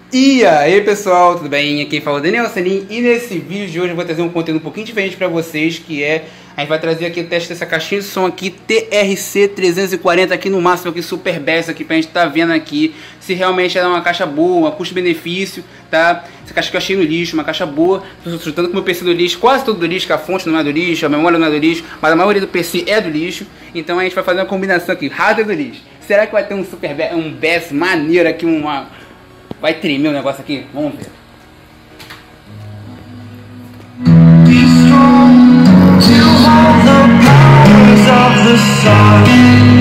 E aí pessoal, tudo bem? Aqui fala o Daniel Sanin e nesse vídeo de hoje eu vou trazer um conteúdo um pouquinho diferente para vocês, que é, a gente vai trazer aqui o teste dessa caixinha de som aqui TRC340 aqui no máximo, aqui Super Bass aqui, pra gente tá vendo aqui se realmente ela é uma caixa boa, custo-benefício, tá? Essa caixa que eu achei no lixo, uma caixa boa, tô chutando com o meu PC do lixo, quase todo do lixo, que a fonte não é do lixo, a memória não é do lixo, mas a maioria do PC é do lixo, então a gente vai fazer uma combinação aqui, hardware do lixo. Será que vai ter um Super Bass, um Bass maneiro aqui, vai tremer o negócio aqui? Vamos ver. Be strong to hold the powers of the sun.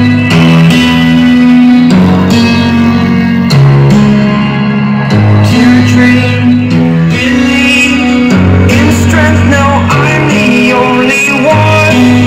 To dream, believe in strength. Now I'm the only one.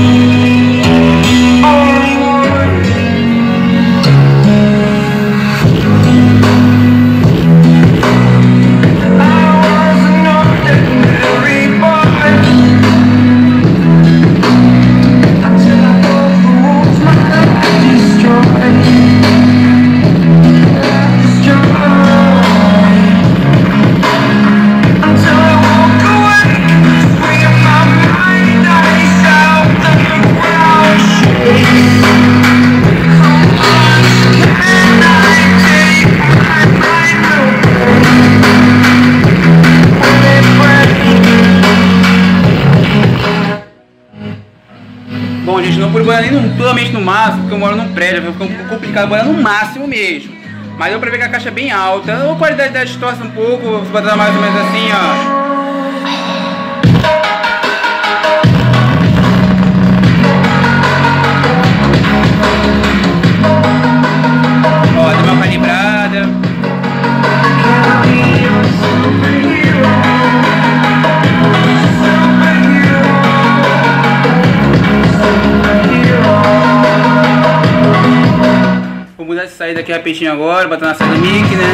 Bom, gente, não pude botar nem totalmente no máximo, porque eu moro num prédio, fica um pouco complicado botar no máximo mesmo. Mas deu pra ver que a caixa é bem alta, a qualidade da distorce um pouco, vou botar mais ou menos assim, ó. Ó, deu uma calibrada. Vou mudar de saída aqui rapidinho agora, botar na saída mic, né?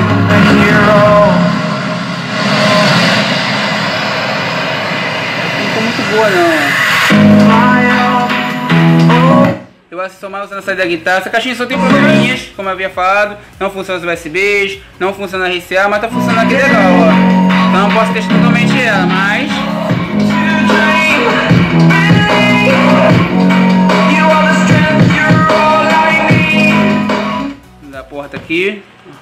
Não ficou muito boa não. Eu acho que só mais usando a saída da guitarra. Essa caixinha só tem probleminhas, como eu havia falado. Não funciona os USBs, não funciona a RCA, mas tá funcionando aqui legal, ó. Então não posso testar totalmente ela, mas... da porta aqui.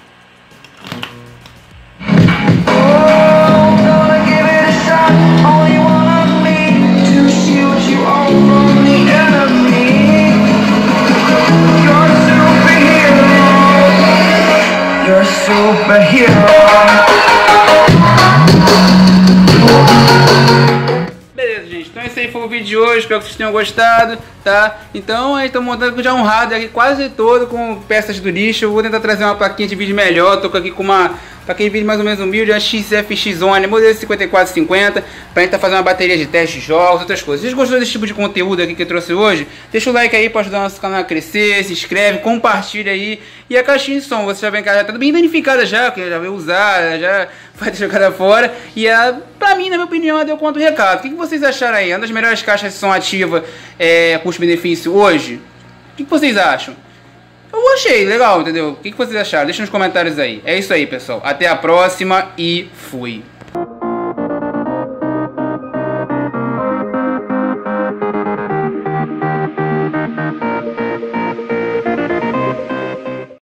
Beleza, gente, então esse aí foi o vídeo de hoje, espero que vocês tenham gostado, tá? Então aí tô montando já um hardware aqui quase todo com peças do lixo. Eu vou tentar trazer uma plaquinha de vídeo melhor, tô aqui com uma plaquinha de vídeo mais ou menos humilde, a XFX One, modelo 5450, pra gente tá fazendo uma bateria de teste de jogos, outras coisas. Se vocês gostaram desse tipo de conteúdo aqui que eu trouxe hoje, deixa o like aí pra ajudar o nosso canal a crescer, se inscreve, compartilha aí. E a caixinha de som, você já vê que ela já tá bem danificada já, que já veio usar, já vai ter jogada fora. E ela, pra mim, na minha opinião, ela deu conta do recado. O que vocês acharam aí? É uma das melhores caixas de som ativa, custo-benefício hoje? O que vocês acham? Eu achei legal, entendeu? O que vocês acharam? Deixa nos comentários aí. É isso aí, pessoal. Até a próxima e fui.